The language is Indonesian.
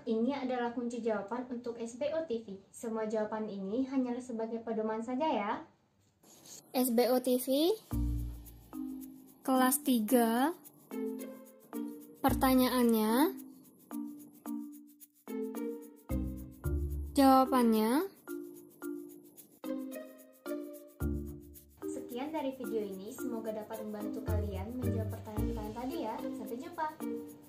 ini adalah kunci jawaban untuk SBO-TV. Semua jawaban ini hanyalah sebagai pedoman saja ya. SBO-TV kelas 3. Pertanyaannya, jawabannya. Sekian dari video ini, semoga dapat membantu kalian menjawab pertanyaan-pertanyaan tadi ya. Sampai jumpa.